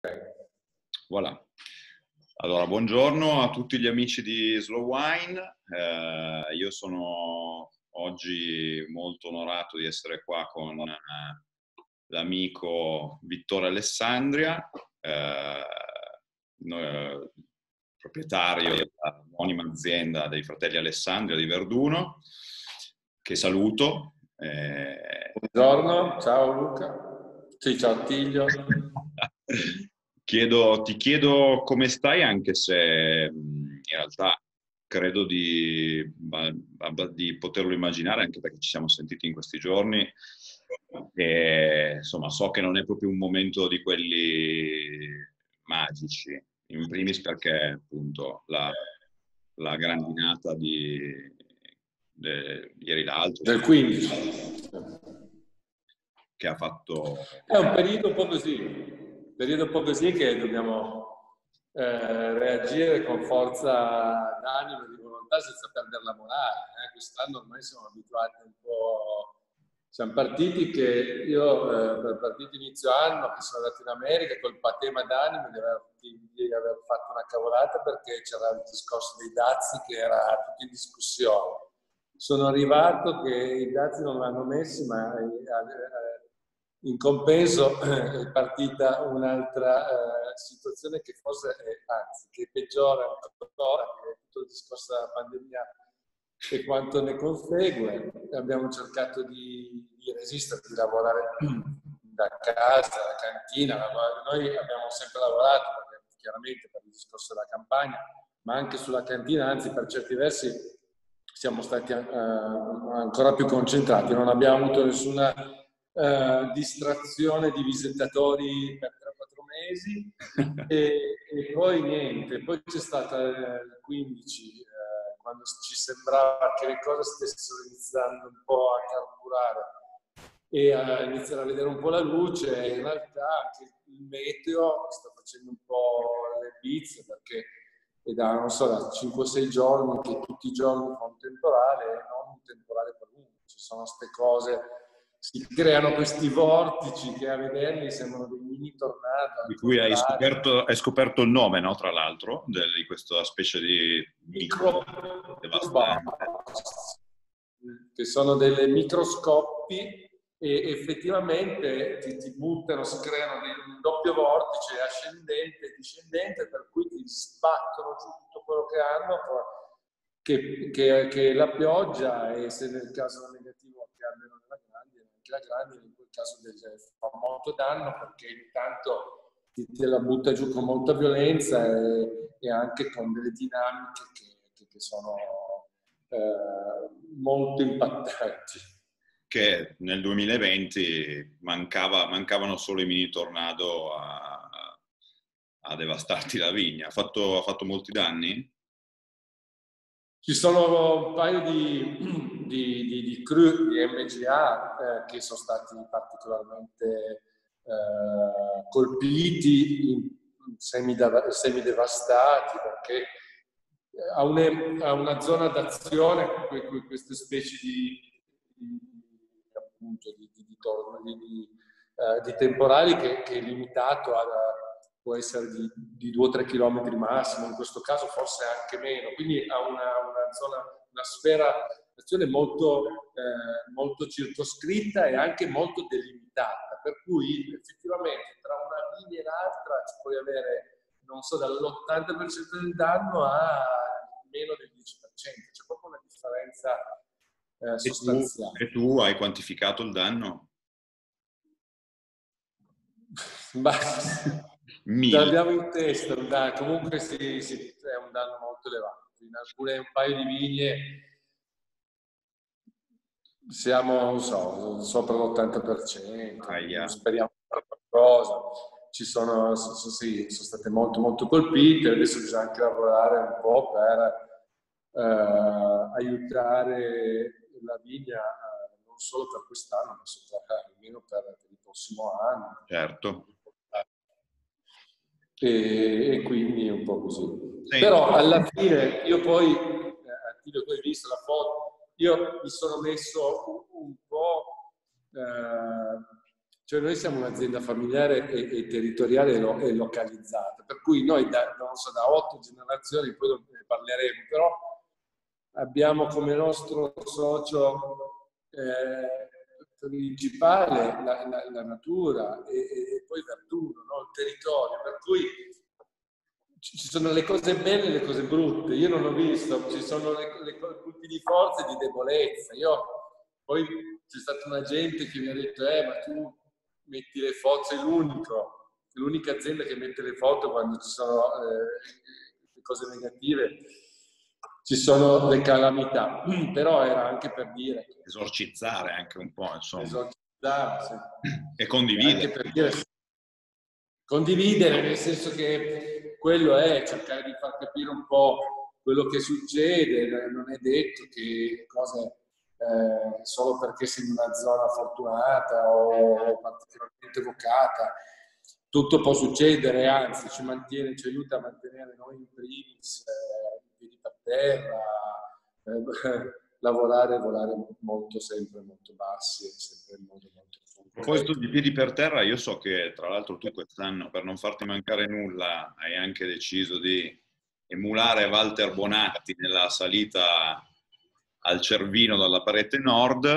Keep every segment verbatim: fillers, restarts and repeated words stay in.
Voilà. Allora, buongiorno a tutti gli amici di Slow Wine. Eh, io sono oggi molto onorato di essere qua con eh, l'amico Vittore Alessandria, eh, no, proprietario dell'omonima azienda dei fratelli Alessandria di Verduno, che saluto. Eh... Buongiorno, ciao Luca. Sì, ciao Attilio. Chiedo, ti chiedo come stai, anche se in realtà credo di, di poterlo immaginare, anche perché ci siamo sentiti in questi giorni. E, insomma, so che non è proprio un momento di quelli magici, in primis perché appunto la, la grandinata di, di ieri l'altro del quindici che ha fatto... È un periodo un po' così, un periodo un po' così che dobbiamo eh, reagire con forza d'animo e di volontà senza perdere la morale. Eh. Quest'anno ormai siamo abituati un po'... Siamo partiti che io eh, per partito inizio anno che sono andato in America col patema d'animo di aver, di, di aver fatto una cavolata perché c'era il discorso dei dazi che era tutto in discussione. Sono arrivato che i dazi non l'hanno messi, ma in compenso è partita un'altra eh, situazione che forse è, anzi, che peggiora ancora, che è tutto il discorso della pandemia e quanto ne consegue. Abbiamo cercato di, di resistere, di lavorare da casa, da cantina. Noi abbiamo sempre lavorato, perché, chiaramente per il discorso della campagna, ma anche sulla cantina, anzi per certi versi siamo stati eh, ancora più concentrati, non abbiamo avuto nessuna eh, distrazione di visitatori per tre o quattro mesi e, e poi niente, poi c'è stata il quindici eh, quando ci sembrava che le cose stessero iniziando un po' a carburare e a iniziare a vedere un po' la luce, e in realtà anche il meteo sta facendo un po' le bizze perché è da, non so, da cinque o sei giorni che tutti i giorni fa un temporale e non un temporale per uno. Ci sono queste cose, si creano questi vortici che a vederli sembrano dei mini tornado. Di cui hai scoperto, hai scoperto il nome, no? Tra l'altro, di questa specie di micro devastante. Che sono delle microscopi e effettivamente ti, ti buttano, si creano dei, un doppio vortice ascendente e discendente per cui ti sbattono giù tutto quello che hanno, che, che, che la pioggia, e se nel caso negativo che abbiano nella grandine, anche la grandine in quel caso fa molto danno perché intanto ti, te la butta giù con molta violenza e, e anche con delle dinamiche che, che, che sono eh, molto impattanti. Che nel duemilaventi mancava, mancavano solo i mini tornado a, a devastarti la vigna. Ha fatto, ha fatto molti danni? Ci sono un paio di, di, di, di cru di M G A eh, che sono stati particolarmente eh, colpiti, semidevastati, perché ha, une, ha una zona d'azione queste specie di, di, appunto, di, di, di, di, uh, di temporali che, che è limitato a, può essere di, di due o tre chilometri massimo, in questo caso forse anche meno, quindi ha una, una zona, una sfera d'azione molto, eh, molto circoscritta e anche molto delimitata, per cui effettivamente tra una linea e l'altra ci puoi avere, non so, dall'ottanta per cento del danno a meno del dieci per cento, c'è proprio una differenza eh, sostanziale. E tu, e tu hai quantificato il danno? Ce l'abbiamo in testa, un danno. Comunque sì, sì, è un danno molto elevato. In alcune un paio di vigne siamo, non so, sopra l'ottanta per cento, ah, yeah. speriamo qualcosa. Ci sono, sì, sono state molto molto colpite, adesso bisogna anche lavorare un po' per eh, aiutare la vigna eh, non solo per quest'anno, ma almeno per, per il prossimo anno. Certo. E, e quindi è un po' così. Sì. Però alla fine io poi, eh, tu hai visto la foto, io mi sono messo un, un po' eh, Cioè noi siamo un'azienda familiare e, e territoriale e, lo, e localizzata, per cui noi da, non so, da otto generazioni, poi ne parleremo, però abbiamo come nostro socio eh, principale la, la, la natura e, e poi Verduno, no? Il territorio, per cui ci sono le cose belle e le cose brutte. Io non ho visto, ci sono le, le punti di forza e di debolezza. Io, poi c'è stata una gente che mi ha detto eh ma tu metti le foto, sei l'unico, l'unica azienda che mette le foto quando ci sono eh, le cose negative, ci sono le calamità, però era anche per dire che esorcizzare anche un po', insomma, esorcizzare, sì. E condividere, anche per dire, condividere, nel senso che quello è cercare di far capire un po' quello che succede. Non è detto che cose Eh, solo perché sei in una zona fortunata o particolarmente vocata, tutto può succedere, anzi ci mantiene, ci aiuta a mantenere noi in primis eh, in piedi per terra, eh, lavorare e volare molto, sempre molto bassi e sempre in modo molto A proposito di piedi per terra, io so che tra l'altro tu quest'anno, per non farti mancare nulla, hai anche deciso di emulare Walter Bonatti nella salita al Cervino dalla parete nord,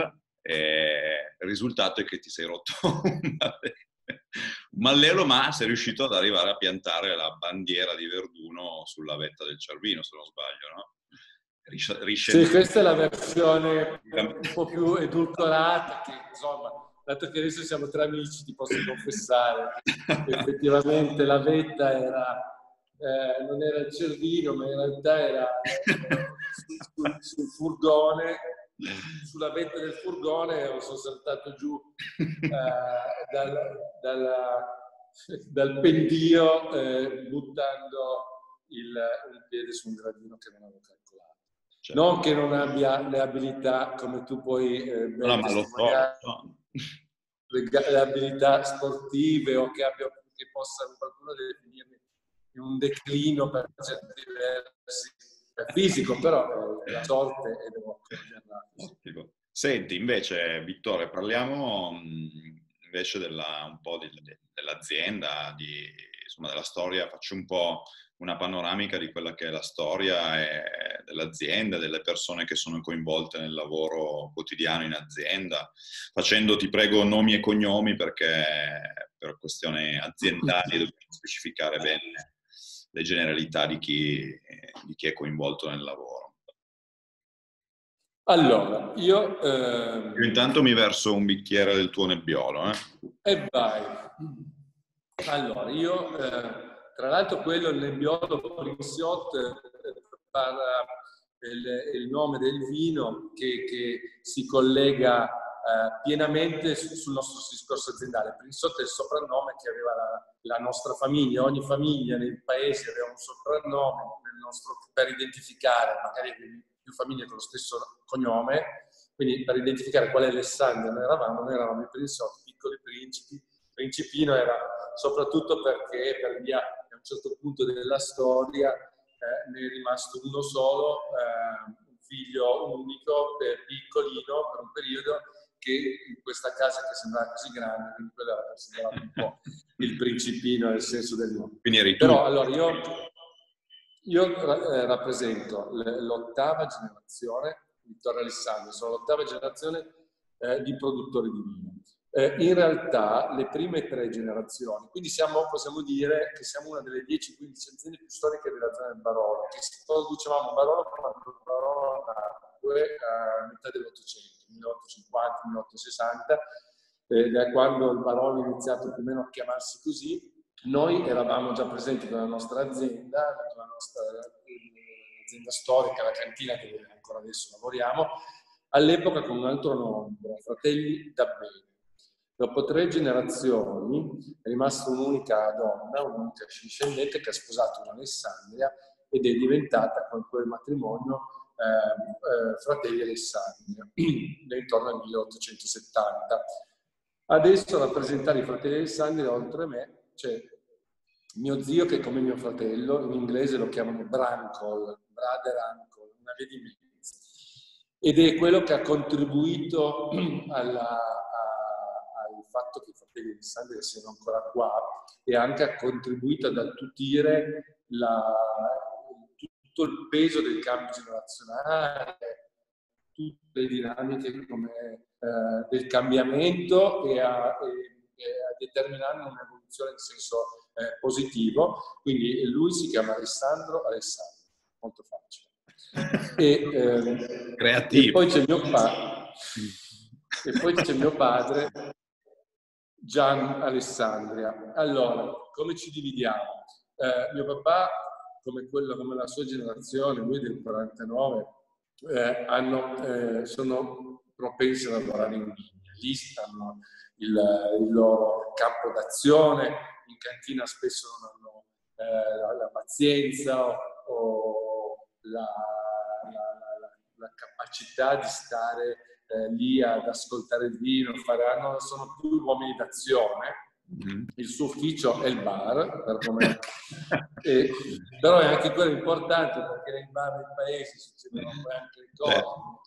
e il risultato è che ti sei rotto un mallelo, ma sei riuscito ad arrivare a piantare la bandiera di Verduno sulla vetta del Cervino, se non sbaglio, no? Sì, questa è la versione un po' più edulcorata, che insomma, dato che adesso siamo tre amici, ti posso confessare che effettivamente la vetta era, eh, non era il Cervino, ma in realtà era eh, sul, sul furgone, sulla vetta del furgone sono saltato giù eh, dal, dal, dal pendio eh, buttando il, un piede su un gradino che non avevo calcolato. Certo. Non che non abbia le abilità, come tu puoi eh, ben no, testimoniare, so, le, le abilità sportive, o che abbia, che possa qualcuno definirmi in un declino per certi versi fisico, però eh, la sorte e devo accorgerla. Senti, invece, Vittore, parliamo mh, invece della, un po' di, de, dell'azienda, di, insomma, della storia. Faccio un po' una panoramica di quella che è la storia e dell'azienda, delle persone che sono coinvolte nel lavoro quotidiano in azienda, facendo, ti prego, nomi e cognomi, perché per questioni aziendali dobbiamo specificare bene le generalità di chi, di chi è coinvolto nel lavoro. Allora, io... Ehm... io intanto mi verso un bicchiere del tuo nebbiolo. Eh? E vai. Allora, io... Eh... Tra l'altro quello, il nebbiolo Prinsot, parla il, il nome del vino che, che si collega eh, pienamente sul, sul nostro discorso aziendale. Prinsot è il soprannome che aveva la, la nostra famiglia. Ogni famiglia nei paesi aveva un soprannome nel nostro, per identificare, magari più famiglie con lo stesso cognome, quindi per identificare quale Alessandria noi eravamo, noi eravamo i Prinsot, piccoli principi. Principino era soprattutto perché per via a un certo punto della storia eh, ne è rimasto uno solo, eh, un figlio unico, eh, piccolino per un periodo, che in questa casa che sembrava così grande, quindi quello era considerato un po' il principino nel senso del nome. Quindi eri tu. Però allora io, io eh, rappresento l'ottava generazione, Vittorio Alessandro, sono l'ottava generazione eh, di produttori di vino. Eh, in realtà le prime tre generazioni, quindi siamo, possiamo dire che siamo una delle dieci quindici aziende più storiche della zona del Barolo, che producevamo Barolo quando il Barolo nacque a metà dell'Ottocento, milleottocentocinquanta milleottocentosessanta, eh, da quando il Barolo ha iniziato più o meno a chiamarsi così. Noi eravamo già presenti con la nostra azienda, la nostra azienda storica, la cantina dove ancora adesso lavoriamo, all'epoca con un altro nome, Fratelli Dabbeni. Dopo tre generazioni è rimasta un'unica donna, un'unica discendente che ha sposato un'Alessandria ed è diventata con quel matrimonio eh, eh, Fratelli Alessandria, intorno al milleottocentosettanta. Adesso a rappresentare i Fratelli Alessandria, oltre a me, c'è mio zio che è come mio fratello, in inglese lo chiamano Brancol, brother uncle, una via di mezzo, ed è quello che ha contribuito alla fatto che i fratelli Alessandria siano ancora qua e anche ha contribuito ad attutire la, tutto il peso del cambio generazionale, tutte le dinamiche come, eh, del cambiamento e a, e, e a determinare un'evoluzione in senso eh, positivo. Quindi lui si chiama Alessandro Alessandro, molto facile. E, ehm, Creativo. E poi c'è mio padre, e poi c'è mio padre Gian Alessandria. Allora, come ci dividiamo? Eh, mio papà, come quello, come la sua generazione, lui del quarantanove, eh, hanno, eh, sono propensi a lavorare in vigna. Lì stanno il, il loro campo d'azione, in cantina spesso non hanno eh, la, la pazienza o, o la, la, la, la capacità di stare eh, lì ad ascoltare il vino, fare, no, sono più uomini d'azione. Mm-hmm. Il suo ufficio è il bar, per come... e, però è anche quello importante, perché nei bar del paese succedono poi anche le cose.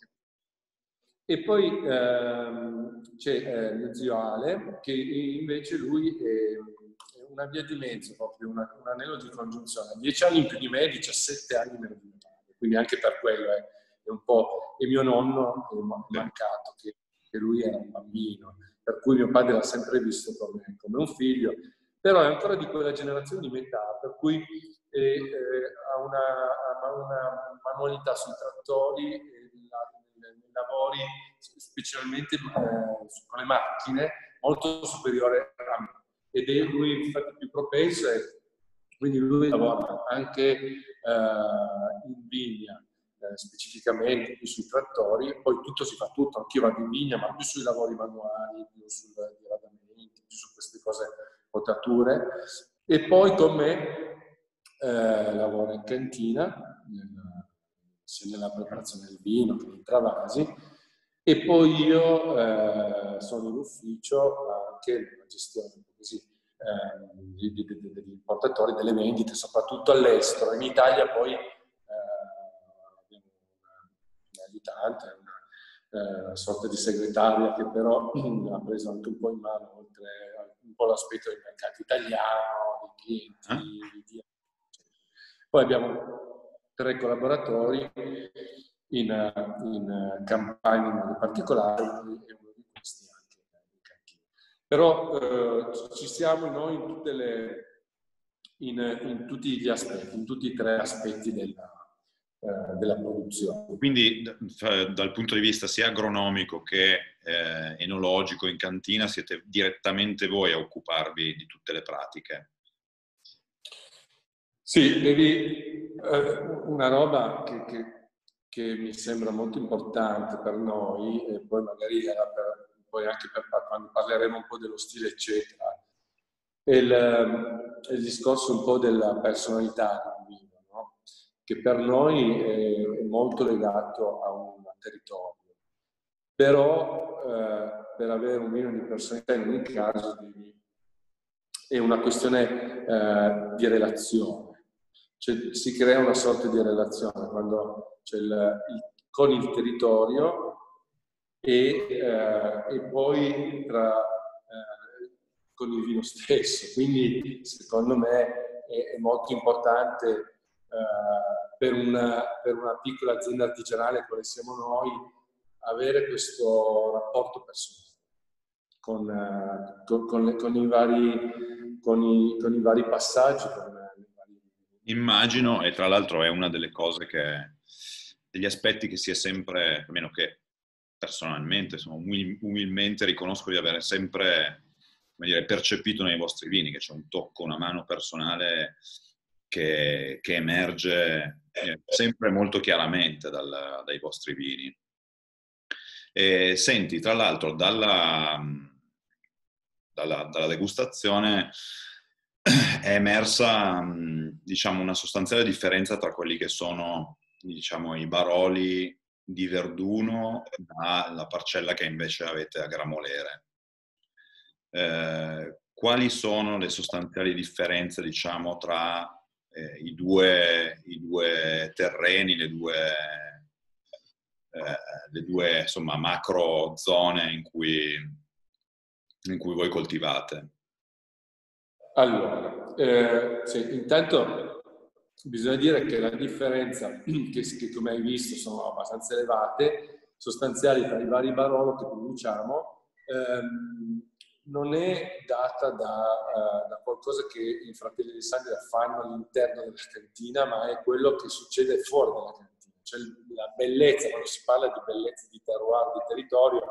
E poi ehm, c'è eh, mio zio Ale, che invece lui è una via di mezzo, proprio una, un anello di congiunzione. dieci anni in più di me, diciassette anni meno di mio padre. Quindi anche per quello è, è un po'... E mio nonno è mancato, che, che lui era un bambino, per cui mio padre l'ha sempre visto come, come un figlio. Però è ancora di quella generazione di metà, per cui eh, eh, ha, una, ha una manualità sui trattori, eh, nei lavori, specialmente eh, con le macchine, molto superiore a me. Ed è lui infatti più propenso, e quindi lui lavora anche eh, in vigna, eh, specificamente più sui trattori, poi tutto si fa tutto, anch'io vado in vigna, ma più sui lavori manuali, più sui diradamenti, più su queste cose, potature. E poi con me eh, lavora in cantina, nella, sia nella preparazione del vino che nei travasi, e poi io eh, sono in ufficio anche nella gestione così, eh, di, di, di, degli importatori, delle vendite, soprattutto all'estero. In Italia poi eh, abbiamo un aiutante, una eh, sorta di segretaria che però ha preso anche un po' in mano, oltre un po' l'aspetto del mercato italiano, dei clienti. Di... Poi abbiamo tre collaboratori in, in campagna in modo particolare, e uno di questi anche in cantina. Però eh, ci siamo noi in, tutte le, in, in tutti gli aspetti, in tutti e tre aspetti della, eh, della produzione. Quindi d- dal punto di vista sia agronomico che eh, enologico in cantina siete direttamente voi a occuparvi di tutte le pratiche? Sì, devi, eh, una roba che, che, che mi sembra molto importante per noi, e poi magari era per, poi anche per quando parleremo un po' dello stile eccetera, è il, è il discorso un po' della personalità del vino, no? Che per noi è, è molto legato a un territorio, però eh, per avere un vino di personalità in ogni caso devi, è una questione eh, di relazione. Cioè, si crea una sorta di relazione quando c'è il, il, con il territorio e, eh, e poi tra, eh, con il vino stesso. Quindi secondo me è, è molto importante eh, per, una, per una piccola azienda artigianale come siamo noi avere questo rapporto personale con, eh, con, con, le, con, i, vari, con, i, con i vari passaggi. Con, Immagino, e tra l'altro è una delle cose che, degli aspetti che si è sempre, almeno che personalmente, insomma, umil, umilmente riconosco di avere sempre, come dire, percepito nei vostri vini, che c'è un tocco, una mano personale che, che emerge eh, sempre molto chiaramente dal, dai vostri vini. E, senti, tra l'altro, dalla, dalla, dalla degustazione è emersa, diciamo, una sostanziale differenza tra quelli che sono, diciamo, i Baroli di Verduno dalla parcella che invece avete a Gramolere. Eh, quali sono le sostanziali differenze, diciamo, tra eh, i, due, i due terreni, le due, eh, le due insomma, macro zone in cui, in cui voi coltivate? Allora, eh, sì, intanto bisogna dire che la differenza, che, che come hai visto sono abbastanza elevate, sostanziali tra i vari Barolo che produciamo, ehm, non è data da, uh, da qualcosa che i Fratelli di Sandria fanno all'interno della cantina, ma è quello che succede fuori dalla cantina. Cioè la bellezza, quando si parla di bellezza di terroir, di territorio,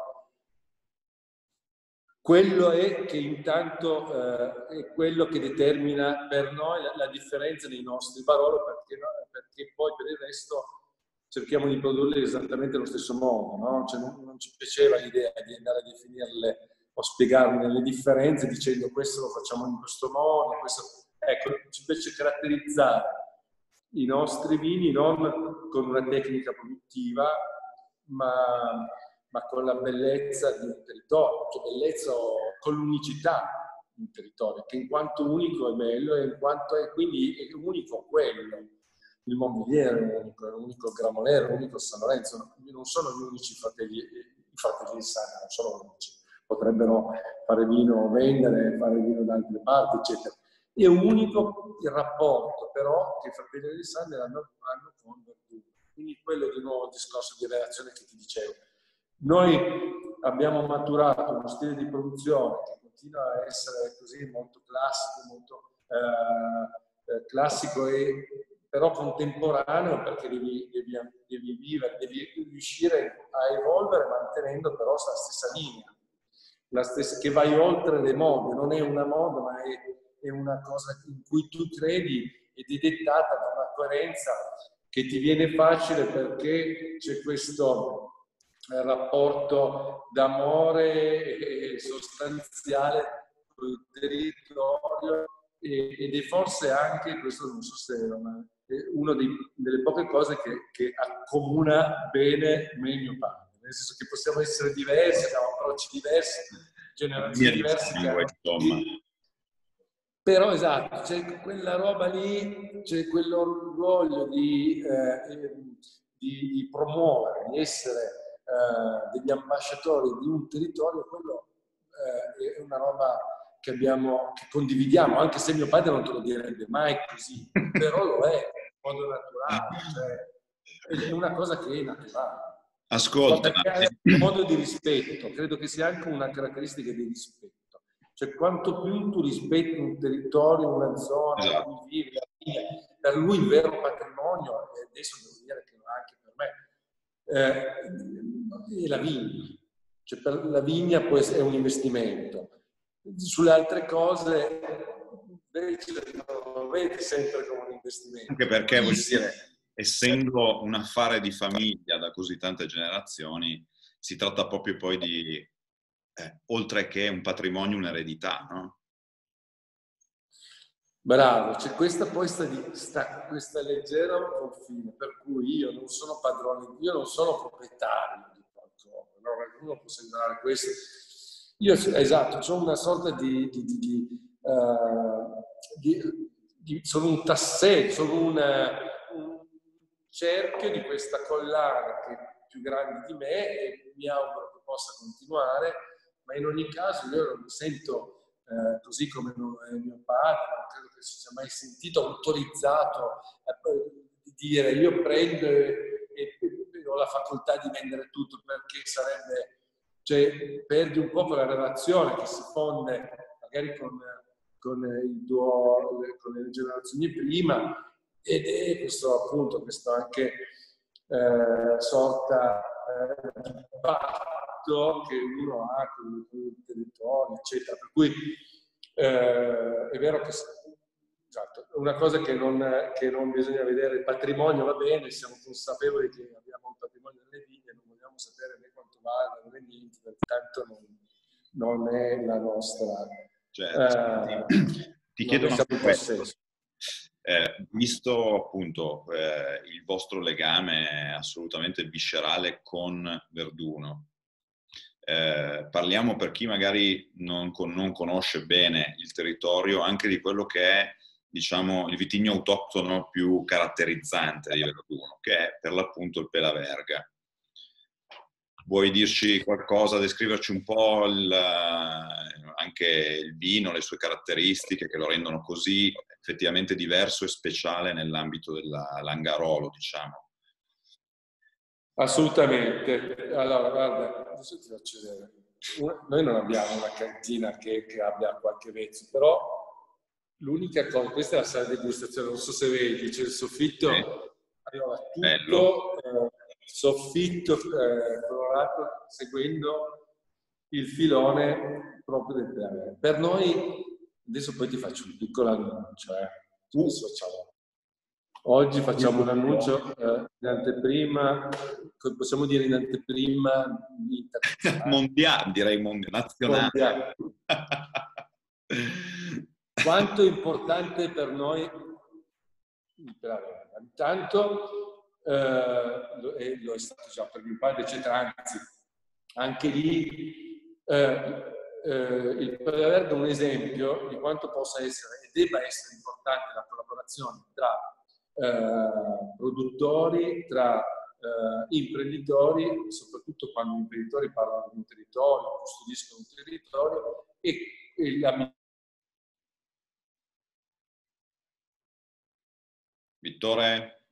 quello è che intanto eh, è quello che determina per noi la, la differenza nei nostri Barolo, perché, no, perché poi per il resto cerchiamo di produrle esattamente allo stesso modo, no? Cioè non, non ci piaceva l'idea di andare a definirle o spiegarne le differenze dicendo questo lo facciamo in questo modo, questo... Ecco, ci piace caratterizzare i nostri vini non con una tecnica produttiva, ma, ma con la bellezza di un territorio, cioè bellezza con l'unicità di un territorio, che in quanto unico è bello e in quanto è quindi è unico quello. Il Montbéliard è unico, è unico Gramolero, è unico San Lorenzo, non sono gli unici fratelli, i fratelli di Sandria, non sono gli unici. Potrebbero fare vino, vendere, fare vino da altre parti, eccetera. È unico il rapporto, però, che i Fratelli di Sandria hanno, hanno con Verduno. Quindi quello è di nuovo il discorso di relazione che ti dicevo. Noi abbiamo maturato uno stile di produzione che continua a essere così molto classico, molto eh, eh, classico e però contemporaneo, perché devi, devi, devi vivere, devi riuscire a evolvere mantenendo però la stessa linea, la stessa, che vai oltre le mode, non è una moda ma è, è una cosa in cui tu credi ed è dettata da una coerenza che ti viene facile perché c'è questo eh, rapporto d'amore sostanziale con il territorio ed è forse anche, questo non so se ma è una delle poche cose che, che accomuna bene me e mio padre, nel senso che possiamo essere diversi, abbiamo approcci diversi, generazioni diverse, sangue, insomma. però esatto, c'è quella roba lì, c'è quell'orgoglio di, eh, di, di promuovere, di essere eh, degli ambasciatori di un territorio, quello eh, è una roba che abbiamo, che condividiamo, anche se mio padre non te lo direbbe mai così, però lo è, in modo naturale, cioè è una cosa che è naturale. Ascolta, è un modo di rispetto, credo che sia anche una caratteristica di rispetto. Cioè, quanto più tu rispetti un territorio, una zona, esatto, in cui vivi, per lui il vero patrimonio, e adesso devo dire che anche per me, eh, è la vigna. Cioè, per la vigna può essere un investimento. Sulle altre cose, invece, non lo vedi sempre come un investimento. Anche perché, voglio dire, essendo un affare di famiglia da così tante generazioni, si tratta proprio poi di, eh, oltre che un patrimonio, un'eredità, no? Bravo, c'è questa poi sta, di, sta questa leggera confine, per cui io non sono padrone, io non sono proprietario di qualcosa, no? Qualcuno può sembrare questo. Io, esatto, ho una sorta di, di, di, di, uh, di, di sono un tassello, sono una, un cerchio di questa collana che è più grande di me e mi auguro che possa continuare, ma in ogni caso io non mi sento... Eh, così come non è mio padre, non credo che si sia mai sentito autorizzato a di dire io prendo e, e, e ho la facoltà di vendere tutto, perché sarebbe, cioè perdi un po' quella relazione che si fonde magari con, con, il tuo, con le generazioni prima, ed è questo appunto, questo anche eh, sorta eh, di patto che uno ha con, con il territorio, eccetera. Per cui eh, è vero che esatto, una cosa che non, che non bisogna vedere, il patrimonio va bene, siamo consapevoli che abbiamo un patrimonio nelle vigne, non vogliamo sapere né quanto vale né niente, perché tanto non, non è la nostra... Certo. Eh, ti chiedo una cosa. Eh, visto appunto eh, il vostro legame assolutamente viscerale con Verduno, eh, parliamo, per chi magari non, con, non conosce bene il territorio, anche di quello che è, diciamo, il vitigno autoctono più caratterizzante di Verduno, che è per l'appunto il Pela Verga. vuoi dirci qualcosa, descriverci un po' il, anche il vino, le sue caratteristiche che lo rendono così effettivamente diverso e speciale nell'ambito della Langarolo, diciamo? Assolutamente. Allora, guarda, adesso ti faccio vedere. Noi non abbiamo una cantina che, che abbia qualche vezzo, però l'unica cosa, questa è la sala di degustazione, non so se vedi, c'è il soffitto, Sì. allora, tutto eh, soffitto eh, colorato seguendo il filone proprio del Pellaverde. Per noi, adesso poi ti faccio un piccolo annuncio, eh. Adesso facciamo. Oggi facciamo un annuncio eh, in anteprima, possiamo dire in anteprima mondiale, direi mondiale, nazionale. Mondiale. Quanto è importante per noi il Pellaverde? Intanto eh, e lo è stato già per mio padre, eccetera, anzi, anche lì eh, eh, il Pellaverde è un esempio di quanto possa essere e debba essere importante la collaborazione tra Eh, produttori, tra eh, imprenditori, soprattutto quando gli imprenditori parlano di un territorio, custodiscono un territorio, e, e la... Vittore?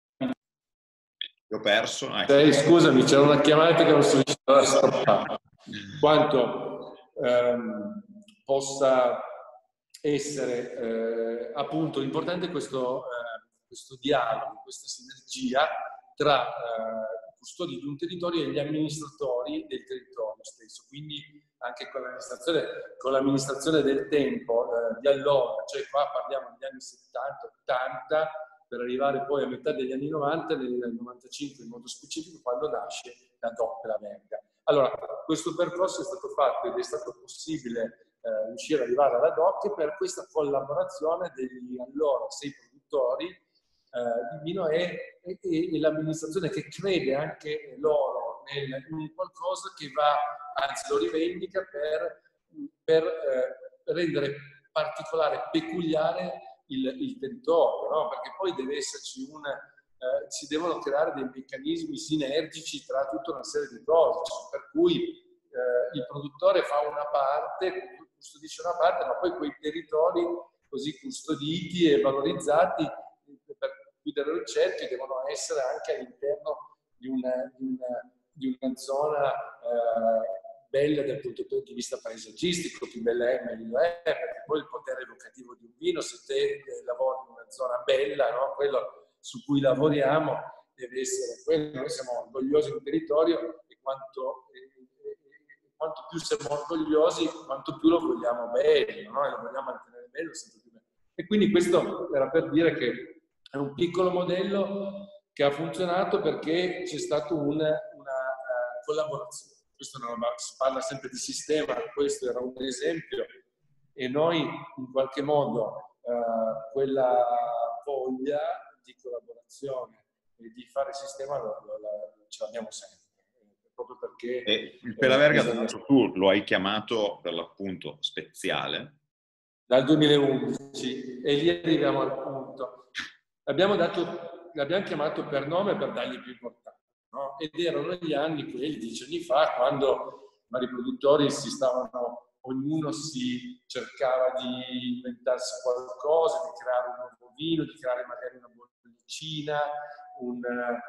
Ti ho perso? Ah, eh, scusami, c'era una chiamata che non sono riuscito a stoppare. Quanto ehm, possa essere eh, appunto l'importante è questo eh, questo dialogo, questa sinergia tra eh, i custodi di un territorio e gli amministratori del territorio stesso. Quindi anche con l'amministrazione, con l'amministrazione del tempo eh, di allora, cioè qua parliamo degli anni settanta ottanta, per arrivare poi a metà degli anni novanta, nel novantacinque in modo specifico, quando nasce la D O C Pellaverde. Allora, questo percorso è stato fatto ed è stato possibile eh, riuscire ad arrivare alla D O C per questa collaborazione degli allora sei produttori Uh, di vino e, e, e l'amministrazione che crede anche loro nel, in qualcosa che va, anzi lo rivendica per, per eh, rendere particolare, peculiare il, il territorio, no? Perché poi deve esserci una, eh, si devono creare dei meccanismi sinergici tra tutta una serie di cose, per cui eh, il produttore fa una parte, custodisce una parte, ma poi quei territori così custoditi e valorizzati per chiudere il cerchio devono essere anche all'interno di una, di una, di una zona eh, bella dal punto di vista paesaggistico, più bella è meglio è, perché poi il potere evocativo di un vino, se te lavori in una zona bella, no? Quello su cui lavoriamo deve essere quello. Noi siamo orgogliosi del territorio e quanto, e, e, e, quanto più siamo orgogliosi, quanto più lo vogliamo bene, no? E lo vogliamo mantenere bello sempre più bene. E quindi questo era per dire che è un piccolo modello che ha funzionato perché c'è stata una, una uh, collaborazione. Questo non, si parla sempre di sistema, questo era un esempio e noi in qualche modo uh, quella voglia di collaborazione e di fare sistema lo, lo, lo, ce l'abbiamo sempre. Proprio perché e il Pellaverde, bisogna... tu lo hai chiamato per l'appunto speziale? Dal duemilaundici, e lì arriviamo al punto. L'abbiamo dato, l'abbiamo chiamato per nome per dargli più importanza, no? Ed erano gli anni, quelli dieci anni fa, quando i vari produttori si stavano, ognuno si cercava di inventarsi qualcosa, di creare un nuovo vino, di creare magari una bollicina, un,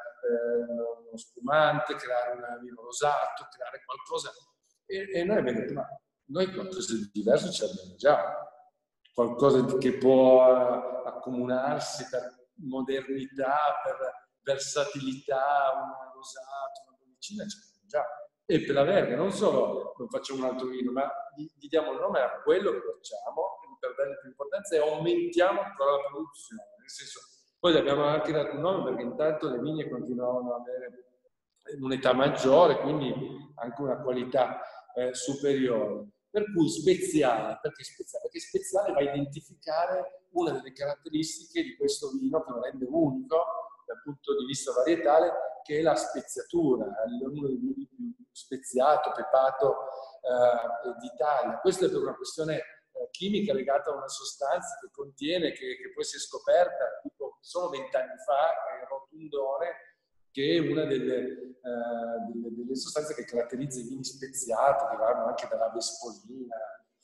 eh, uno spumante, creare un vino rosato, creare qualcosa. E, e noi abbiamo detto, ma noi qualcosa di diverso ce l'abbiamo già. Qualcosa che può accomunarsi per modernità, per versatilità, una rosata, una bollicina, c'è già. E Pellaverde non solo non facciamo un altro vino, ma gli, gli diamo il nome a quello che facciamo per dargli più importanza e aumentiamo ancora la produzione. Nel senso, poi gli abbiamo anche dato un nome perché intanto le vigne continuavano ad avere un'età maggiore, quindi anche una qualità eh, superiore. Per cui speziale, perché speziale? Perché speziale va a identificare una delle caratteristiche di questo vino che lo rende unico dal punto di vista varietale, che è la speziatura, uno dei vini più speziato, pepato eh, d'Italia. Questo è per una questione eh, chimica legata a una sostanza che contiene, che, che poi si è scoperta tipo solo vent'anni fa, il rotundone, che è una delle, eh, delle, delle sostanze che caratterizza i vini speziati, che vanno anche dalla Vespolina,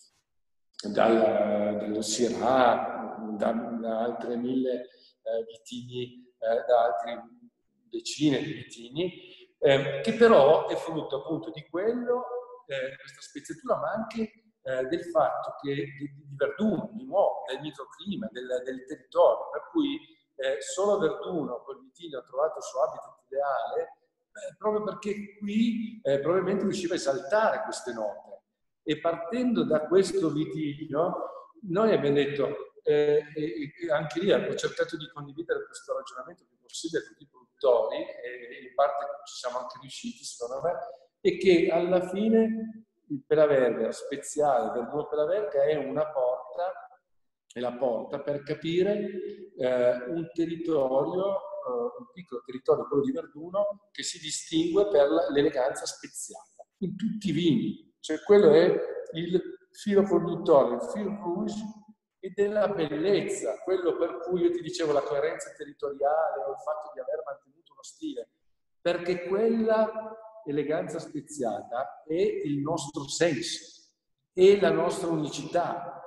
dal, dallo Syrah, da, da altre mille eh, vitini, eh, da altre decine di vitini, eh, che però è frutto appunto di quello, eh, questa speziatura, ma anche eh, del fatto che di, di Verduno, di nuovo, del microclima, del, del territorio, per cui eh, solo Verduno, quel vitigno, ha trovato il suo habitat ideale, eh, proprio perché qui eh, probabilmente riusciva a esaltare queste note. E partendo da questo vitigno, noi abbiamo detto, eh, e anche lì abbiamo cercato di condividere questo ragionamento il più possibile con i produttori, e in parte ci siamo anche riusciti, secondo me, e che alla fine il Pelaverga speziale del Buon Pelaverga è una porta, è la porta per capire eh, un territorio, eh, un piccolo territorio, quello di Verduno, che si distingue per l'eleganza speziata in tutti i vini. Cioè quello è il filo conduttore, il fil rouge e della bellezza, quello per cui io ti dicevo la coerenza territoriale o il fatto di aver mantenuto uno stile, perché quella eleganza speziata è il nostro senso, è la nostra unicità.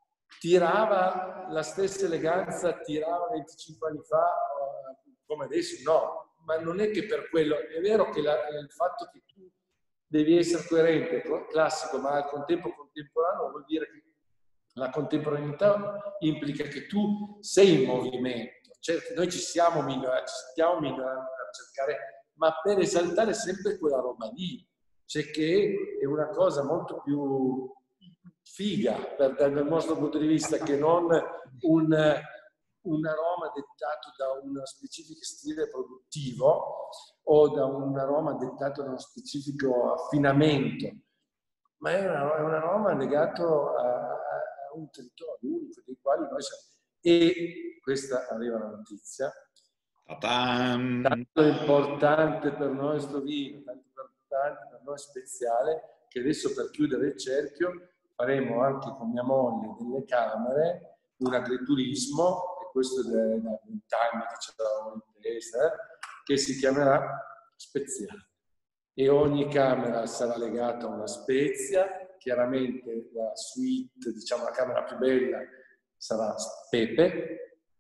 Tirava la stessa eleganza, tirava venticinque anni fa, come adesso, no, ma non è che per quello, è vero che la, il fatto che tu devi essere coerente, classico, ma al contempo contemporaneo vuol dire che la contemporaneità implica che tu sei in movimento. Certo, noi ci siamo migliorando, ci stiamo migliorando per cercare, ma per esaltare sempre quella roba lì, cioè che è una cosa molto più figa per, dal nostro punto di vista che non un, un aroma dettato da un specifico stile produttivo o da un aroma dettato da uno specifico affinamento, ma è, una, è un aroma legato a, a un territorio unico dei quali noi siamo. E questa arriva la notizia. Ta-tam! Tanto importante per noi sto vino, tanto importante per noi speciale, che adesso per chiudere il cerchio faremo anche con mia moglie delle camere, un agriturismo, e questo è da vent'anni che ce l'ho in testa, che si chiamerà speziale. E ogni camera sarà legata a una spezia, chiaramente la suite, diciamo la camera più bella, sarà pepe,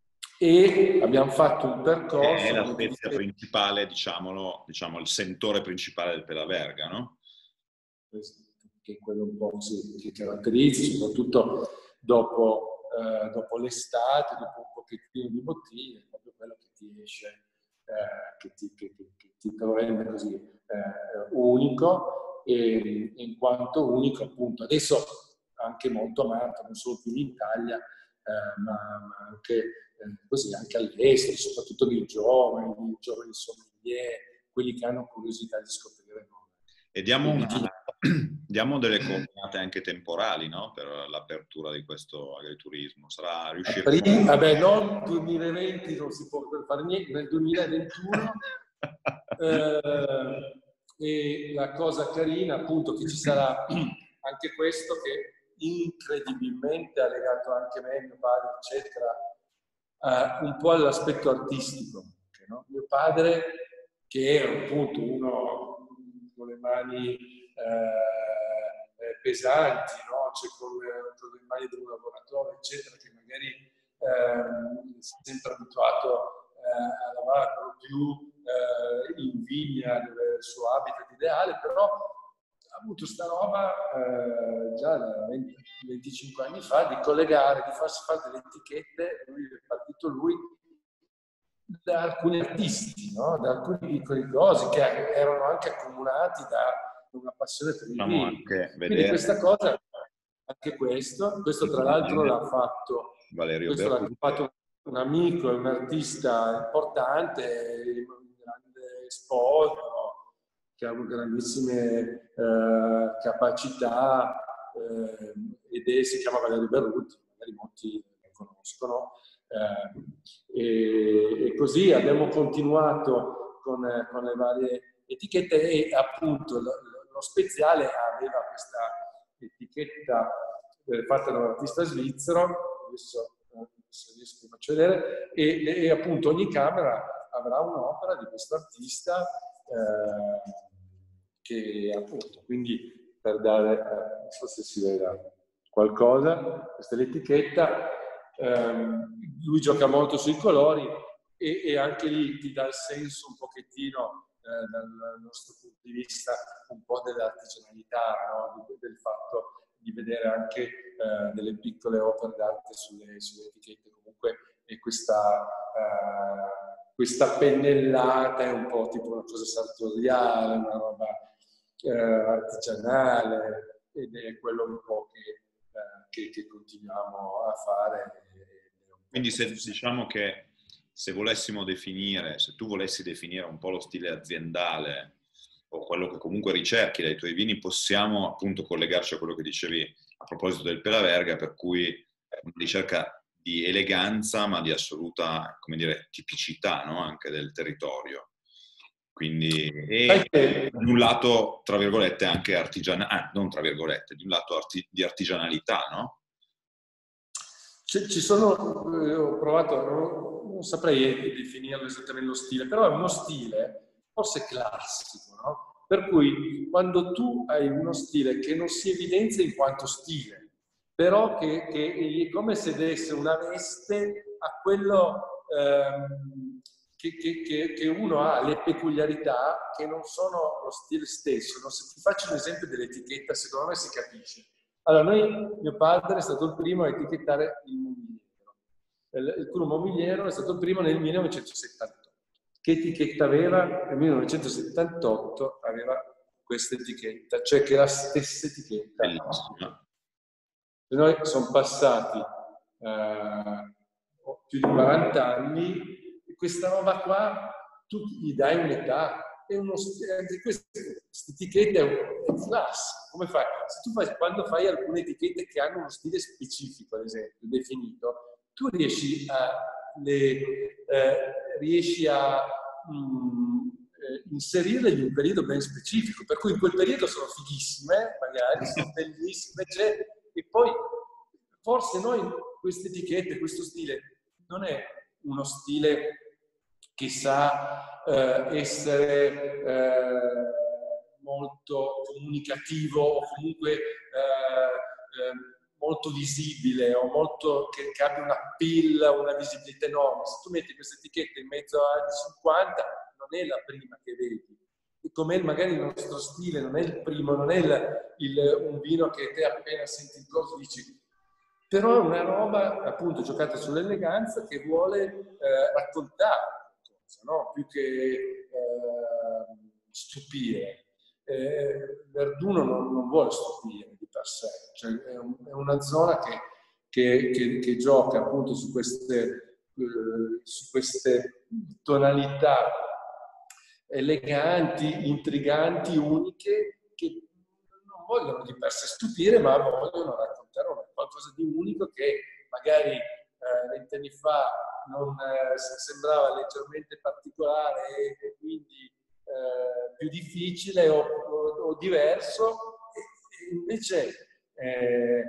e abbiamo fatto un percorso. È la spezia principale, diciamolo, diciamo, il sentore principale del Pelaverga, no? Che è quello un po' sì, che caratterizza, soprattutto dopo, eh, dopo l'estate, dopo un pochettino di bottiglie, è proprio quello che ti esce, eh, che, ti, che, che, che ti lo rende così eh, unico, e in quanto unico appunto adesso anche molto amato, non solo qui in Italia, eh, ma, ma anche eh, così anche all'estero, soprattutto nei giovani, i giovani sommelier, quelli che hanno curiosità di scoprire. E diamo, una, diamo delle coordinate anche temporali, no? Per l'apertura di questo agriturismo. Sarà riuscire a... Vabbè, non duemilaventi, non si può fare niente, nel duemilaventuno. eh, e la cosa carina, appunto, che ci sarà anche questo, che incredibilmente ha legato anche me, mio padre, eccetera, uh, un po' all'aspetto artistico. No? Mio padre, che era appunto uno con le mani eh, pesanti, no? Cioè con, con le mani di un lavoratore, eccetera, che magari eh, è sempre abituato eh, a lavorare per lo più eh, in vigna, dove è il suo habitat ideale, però ha avuto sta roba eh, già da venti, venticinque anni fa di collegare, di farsi fare delle etichette, lui è partito lui, da alcuni artisti, no? Da alcuni piccoli cose che erano anche accomunati da una passione per il vino. Quindi vedere... questa cosa, anche questo, questo tra l'altro l'ha fatto, Valerio questo l'ha fatto un amico, un artista importante, un grande sposo, che ha grandissime eh, capacità, eh, ed è, si chiama Valerio Berruti, magari molti lo conoscono. Eh, e, e così abbiamo continuato con, con le varie etichette, e appunto lo, lo speziale aveva questa etichetta eh, fatta da un artista svizzero, adesso se riesco a faccio vedere, e, e appunto ogni camera avrà un'opera di questo artista eh, che appunto, quindi per dare, eh, non so se si vede qualcosa, questa è l'etichetta, ehm, lui gioca molto sui colori e, e anche lì ti dà il senso un pochettino eh, dal nostro punto di vista un po' dell'artigianalità, no? Del fatto di vedere anche eh, delle piccole opere d'arte sulle, sulle etichette, comunque e questa, eh, questa pennellata è un po' tipo una cosa sartoriale, una roba eh, artigianale, ed è quello un po' che, eh, che, che continuiamo a fare. Quindi se diciamo che se volessimo definire, se tu volessi definire un po' lo stile aziendale o quello che comunque ricerchi dai tuoi vini, possiamo appunto collegarci a quello che dicevi a proposito del Pelaverga, per cui una ricerca di eleganza ma di assoluta, come dire, tipicità, no? Anche del territorio. Quindi, e di un lato, tra virgolette, anche artigianale, ah, non tra virgolette, di un lato arti- di artigianalità, no? Ci sono, eh, ho provato, non, non saprei definirlo esattamente lo stile, però è uno stile forse classico, no? Per cui quando tu hai uno stile che non si evidenzia in quanto stile, però che, che è come se desse una veste a quello ehm, che, che, che uno ha, le peculiarità che non sono lo stile stesso. No? Se ti faccio un esempio dell'etichetta, secondo me si capisce. Allora, noi, mio padre è stato il primo a etichettare il mobiliero. Il, il Cru Mobiliero è stato il primo nel millenovecentosettantotto. Che etichetta aveva? Nel millenovecentosettantotto aveva questa etichetta, cioè che è la stessa etichetta. Bellissima. Noi sono passati eh, più di quaranta anni e questa roba qua tu gli dai un'età. È uno, anche questa etichetta è un, è un classico. Come fai? Se tu fai, quando fai alcune etichette che hanno uno stile specifico, ad esempio, definito, tu riesci a, le, eh, riesci a mh, eh, inserirle in un periodo ben specifico, per cui in quel periodo sono fighissime, magari, sono bellissime, eccetera, e poi forse noi queste etichette, questo stile, non è uno stile che sa eh, essere eh, molto comunicativo o comunque eh, eh, molto visibile o molto che, che abbia una appeal, una visibilità enorme. Se tu metti questa etichetta in mezzo a cinquanta, non è la prima che vedi. E come magari il nostro stile non è il primo, non è il, il, un vino che te appena senti il corso dici. Però è una roba appunto giocata sull'eleganza che vuole eh, raccontare qualcosa, no? Più che eh, stupire. Eh, Verduno non, non vuole stupire di per sé, cioè è, un, è una zona che, che, che, che gioca appunto su queste, eh, su queste tonalità eleganti, intriganti, uniche, che non vogliono di per sé stupire, ma vogliono raccontare qualcosa di unico che magari eh, vent'anni fa non eh, sembrava leggermente particolare e, e quindi eh, più difficile o, o, o diverso, e, e invece eh,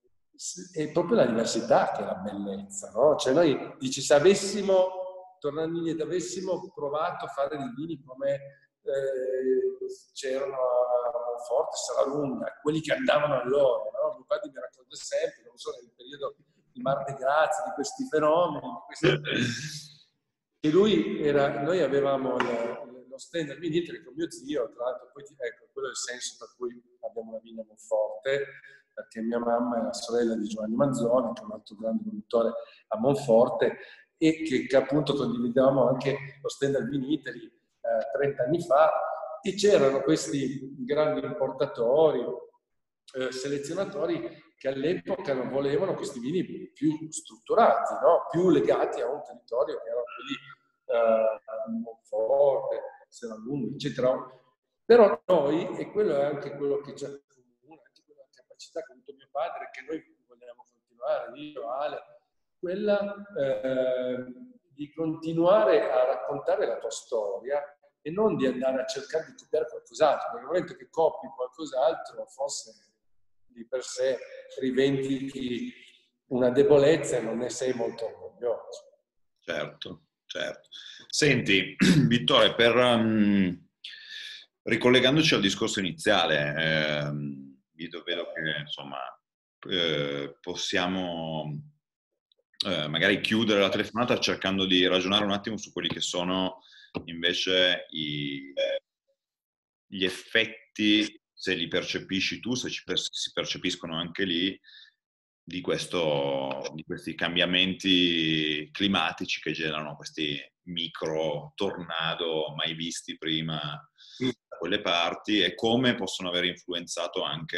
è proprio la diversità che è la bellezza, no? Cioè noi, dici, se avessimo, tornando indietro, avessimo provato a fare dei vini come eh, c'erano a Forte, Saralunga, quelli che andavano allora, no? Mio padre mi racconta sempre, non so, nel periodo di Mar de Grazia, di questi fenomeni, di questi... che lui era, noi avevamo il, lo stand al Vinitri con mio zio, tra l'altro, poi ecco, quello è il senso per cui abbiamo una vigna Monforte, perché mia mamma è la sorella di Giovanni Manzoni, che è un altro grande produttore a Monforte, e che, che appunto condividevamo anche lo stand al Vinitri eh, trenta anni fa, e c'erano questi grandi importatori, eh, selezionatori che all'epoca non volevano questi vini più strutturati, no? Più legati a un territorio che era quelli eh, Monforte, Serralunga, eccetera. Però noi, e quello è anche quello che c'è in comune, anche quella capacità che ha avuto mio padre, che noi vogliamo continuare, io, Ale, quella eh, di continuare a raccontare la tua storia e non di andare a cercare di copiare qualcos'altro, perché nel momento che copi qualcos'altro forse di per sé rivendichi una debolezza e non ne sei molto orgoglioso. Certo, Certo. Senti, Vittore, per, um, ricollegandoci al discorso iniziale, ehm, vedo, vedo che insomma eh, possiamo eh, magari chiudere la telefonata cercando di ragionare un attimo su quelli che sono invece i, gli effetti, se li percepisci tu, se ci per- si percepiscono anche lì, di, questo, di questi cambiamenti climatici che generano questi micro tornado mai visti prima da quelle parti e come possono aver influenzato anche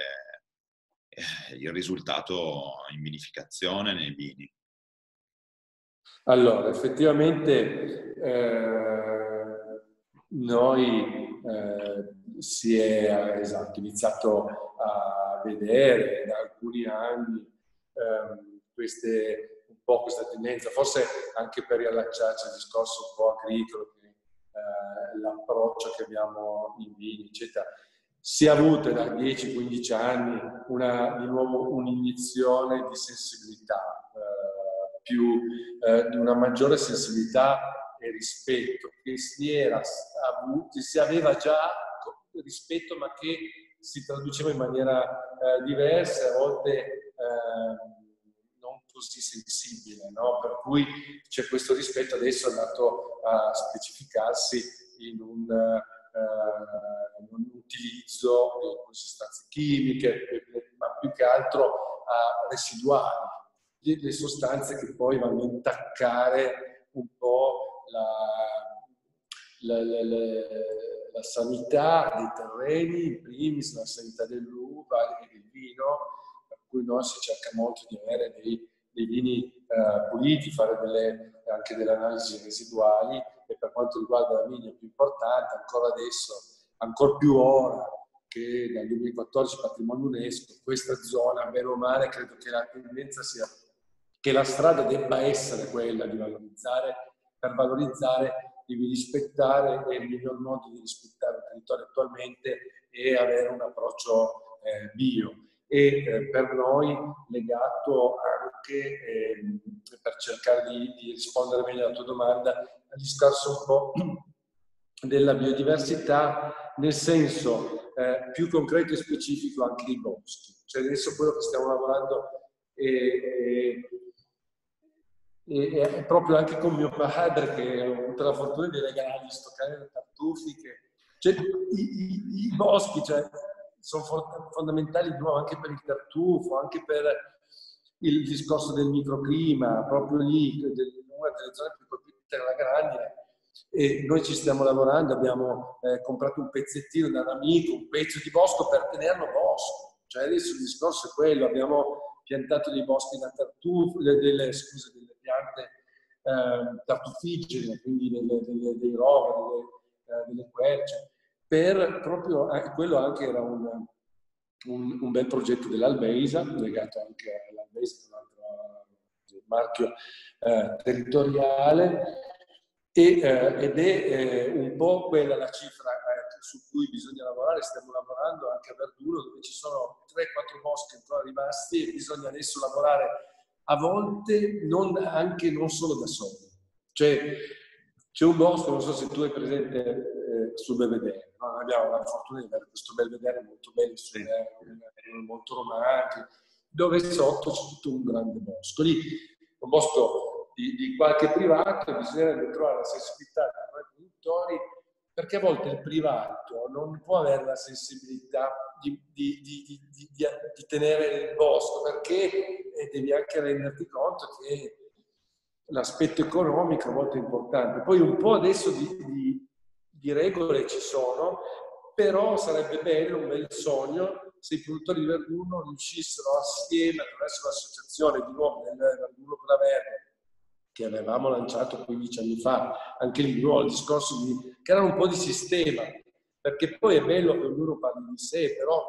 eh, il risultato in vinificazione nei vini. Allora, effettivamente eh, noi eh, si è esatto, iniziato a vedere da alcuni anni eh, queste, un po' questa tendenza, forse anche per riallacciarci al discorso un po' agricolo, che, eh, l'approccio che abbiamo in vini, eccetera. Si è avuta da dieci quindici anni una, di nuovo un'iniezione di sensibilità, eh, più eh, di una maggiore sensibilità e rispetto che si era avuto, si aveva già rispetto, ma che si traduceva in maniera eh, diversa, a volte eh, non così sensibile, no? Per cui c'è questo rispetto adesso è andato a specificarsi in un Uh, un utilizzo di sostanze chimiche, ma più che altro uh, residuali, le sostanze che poi vanno a intaccare un po' la, la, la, la, la sanità dei terreni, in primis la sanità dell'uva e del vino, per cui noi si cerca molto di avere dei, dei vini uh, puliti, fare delle, anche delle analisi residuali. E per quanto riguarda la vigna più importante, ancora adesso, ancora più ora che dal duemilaquattordici patrimonio UNESCO, questa zona, bene o male, credo che la tendenza sia che la strada debba essere quella di valorizzare, per valorizzare devi rispettare, e il miglior modo di rispettare il territorio attualmente è avere un approccio eh, bio. E eh, per noi legato anche, eh, per cercare di, di rispondere meglio alla tua domanda, al discorso un po' della biodiversità, nel senso eh, più concreto e specifico anche i boschi. Cioè adesso quello che stiamo lavorando è, è, è proprio anche con mio padre, che ho avuto la fortuna di regalargli sto cane di tartufi, che, cioè, i, i, i boschi, cioè, sono fondamentali anche per il tartufo, anche per il discorso del microclima, proprio lì, una delle zone più colpite della grandine. E noi ci stiamo lavorando, abbiamo eh, comprato un pezzettino da un amico, un pezzo di bosco per tenerlo bosco. Cioè adesso il discorso è quello, abbiamo piantato dei boschi da tartufo, delle, scuse, delle piante eh, tartufigene, quindi delle, delle, dei roveri, delle, eh, delle querce. Per proprio, eh, quello anche era un, un, un bel progetto dell'Albeisa, legato anche all'Albeisa, un altro marchio eh, territoriale, e, eh, ed è eh, un po' quella la cifra eh, su cui bisogna lavorare. Stiamo lavorando anche a Verduno, dove ci sono tre quattro boschi ancora rimasti e bisogna adesso lavorare a volte non, anche non solo da soli. Cioè, c'è un bosco, non so se tu hai presente eh, sul Belvedere, no? Noi abbiamo la fortuna di avere questo Belvedere molto bello, sì, molto romantico, dove sotto c'è tutto un grande bosco. Lì, un bosco di, di qualche privato, bisognerebbe trovare la sensibilità dei noi produttori, perché a volte il privato non può avere la sensibilità di, di, di, di, di, di tenere il bosco, perché devi anche renderti conto che l'aspetto economico è molto importante. Poi un po' adesso di, di, di regole ci sono, però sarebbe bello, un bel sogno, se i produttori di Verduno riuscissero assieme, attraverso l'associazione di nuovo del Verduno per la Verde, che avevamo lanciato quindici anni fa, anche lì di nuovo il discorso di creare un po' di sistema, perché poi è bello che ognuno parli di sé, però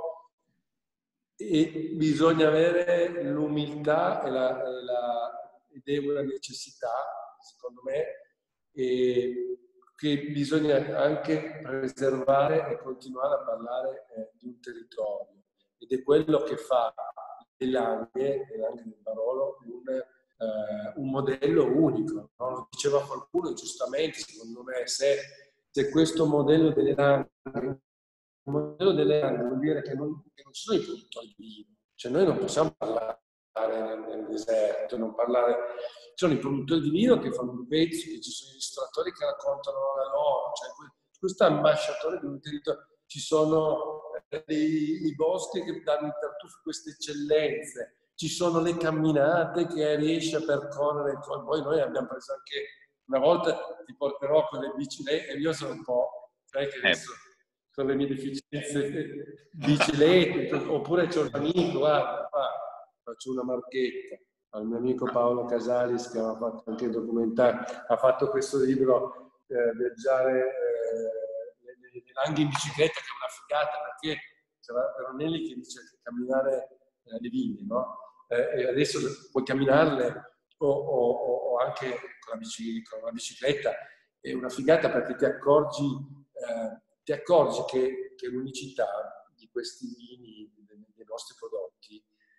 e bisogna avere l'umiltà e la, e la, ed è una necessità, secondo me, e che bisogna anche preservare e continuare a parlare eh, di un territorio. Ed è quello che fa le Langhe, le Langhe del Barolo, un, eh, un modello unico, no? Lo diceva qualcuno giustamente, secondo me, se, se questo modello delle Langhe, il modello delle Langhe vuol dire che non, che non sono i produttori di vino, cioè noi non possiamo parlare nel, nel deserto, non parlare, ci sono i produttori di vino che fanno un pezzo, che ci sono gli ristoratori che raccontano la loro, cioè questo ambasciatore di un territorio, ci sono i, i boschi che danno in tartufo queste eccellenze, ci sono le camminate che riesci a percorrere, poi noi abbiamo preso anche, una volta ti porterò con le biciclette, e io sono un po', sai che adesso con le mie deficienze, biciclette, oppure c'ho un amico, guarda, faccio una marchetta al mio amico Paolo Casalis, che aveva fatto anche il documentario, ha fatto questo libro, eh, Viaggiare eh, le, le Langhe in bicicletta, che è una figata, perché c'era Veronelli che dice che camminare eh, le vigne, no? Eh, e adesso puoi camminarle o, o, o anche con la, bici, con la bicicletta, è una figata perché ti accorgi, eh, ti accorgi che, che l'unicità di questi vini, dei, dei nostri prodotti,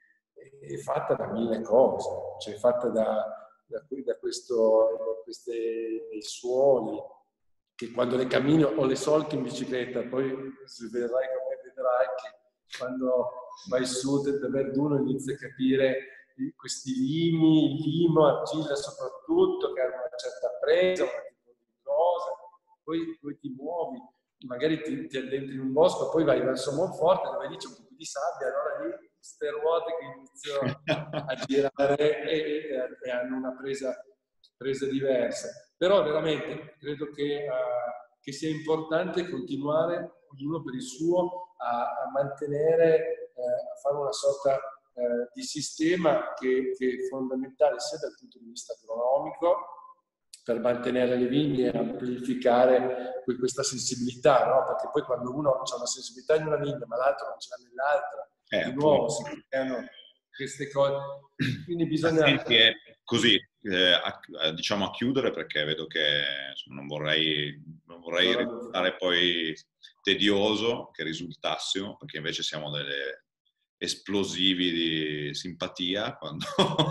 è fatta da mille cose, cioè è fatta da, da, da, questo, da queste, dei suoli, che quando le cammini o le solchi in bicicletta, poi se vedrai come vedrai che quando vai su da Verduno inizi a capire questi limi, il limo, argilla soprattutto, che hanno una certa presa, un tipo di cosa, poi, poi ti muovi, magari ti, ti addentri in un bosco, poi vai verso Monforte, dove lì c'è un po' di sabbia, allora lì queste ruote che iniziano a girare e, e, e hanno una presa, presa diversa. Però veramente credo che, uh, che sia importante continuare, ognuno per il suo, a, a mantenere, uh, a fare una sorta uh, di sistema che, che è fondamentale sia dal punto di vista agronomico, per mantenere le vigne e amplificare questa sensibilità, no? Perché poi quando uno ha una sensibilità in una vigna ma l'altro non ce l'ha nell'altra, eh, di nuovo si creano queste cose. Quindi bisogna... Senti, è così, eh, a, a, diciamo a chiudere, perché vedo che insomma, non vorrei, non vorrei risultare poi tedioso, che risultassimo, perché invece siamo delle esplosivi di simpatia quando...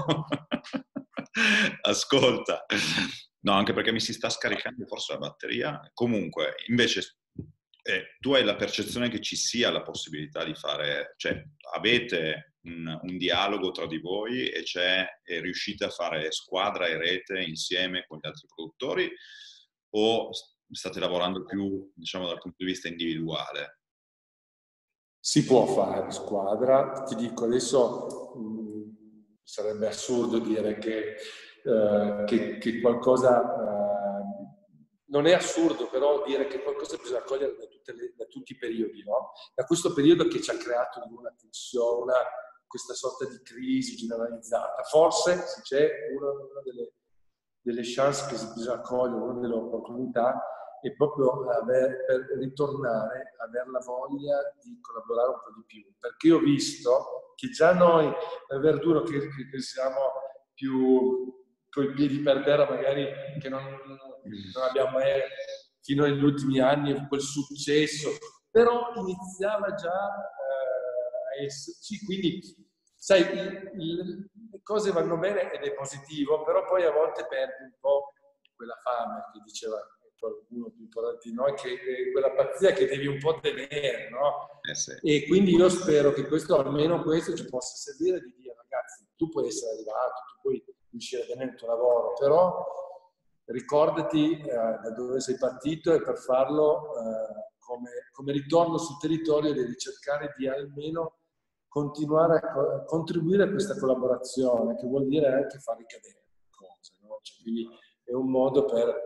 Ascolta, no, anche perché mi si sta scaricando forse la batteria. Comunque, invece, eh, tu hai la percezione che ci sia la possibilità di fare, cioè avete un, un dialogo tra di voi e, c'è, e riuscite a fare squadra e rete insieme con gli altri produttori, o state lavorando più, diciamo, dal punto di vista individuale? Si può fare squadra, ti dico adesso mh, sarebbe assurdo dire che, eh, che, che qualcosa, eh, non è assurdo però dire che qualcosa bisogna cogliere da, tutte le, da tutti i periodi, no? Da questo periodo che ci ha creato una tensione, una, questa sorta di crisi generalizzata. Forse se c'è una, una delle, delle chance che bisogna cogliere, una delle opportunità, è proprio aver, per ritornare, avere la voglia di collaborare un po' di più. Perché io ho visto che già noi, a Verduno, che, che, che siamo più coi piedi per terra, magari che non, non abbiamo mai, fino agli ultimi anni, quel successo, però iniziava già eh, a esserci, quindi sai, il, il, le cose vanno bene ed è positivo, però poi a volte perdi un po' quella fame che diceva qualcuno più importante di noi, che è quella pazzia che devi un po' tenere, no? Eh sì. E quindi io spero che questo, almeno questo, ci possa servire di dire, ragazzi, tu puoi essere arrivato, tu puoi riuscire a tenere il tuo lavoro, però ricordati eh, da dove sei partito, e per farlo eh, come, come ritorno sul territorio devi cercare di almeno continuare a co- contribuire a questa collaborazione, che vuol dire anche far ricadere cose, no? Cioè, quindi è un modo per,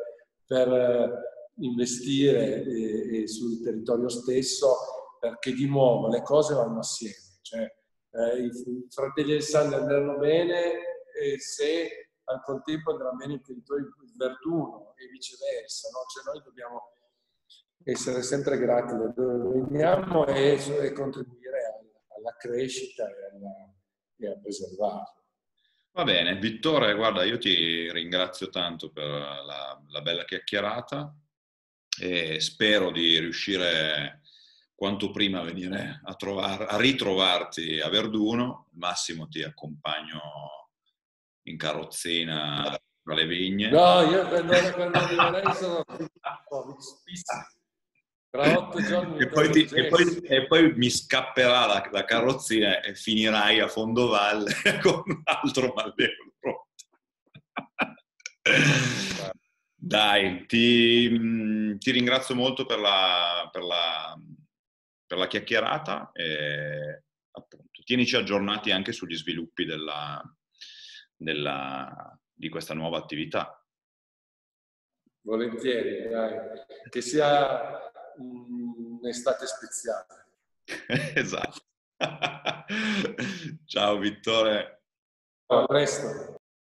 per investire e, e sul territorio stesso, perché di nuovo le cose vanno assieme, cioè eh, i fratelli del Sangue andranno bene e se al contempo andrà bene il territorio di Verduno e viceversa, no? Cioè noi dobbiamo essere sempre grati da dove veniamo e, e contribuire alla, alla crescita e, alla, e a preservarlo. Va bene, Vittore, guarda, io ti ringrazio tanto per la, la bella chiacchierata e spero di riuscire quanto prima a venire a, trovar, a ritrovarti a Verduno. Massimo ti accompagno in carrozzina tra le vigne. No, io quando, quando arriverei sono vispissimo. Tra otto giorni e, poi ti, e, poi, e poi mi scapperà la, la carrozzina e finirai a Fondovalle con un altro Malleolo pronto. Dai, ti, ti ringrazio molto per la, per la, per la chiacchierata e appunto tienici aggiornati anche sugli sviluppi della, della, di questa nuova attività. Volentieri, dai. Che sia un'estate speziale. Esatto. Ciao Vittore. A presto.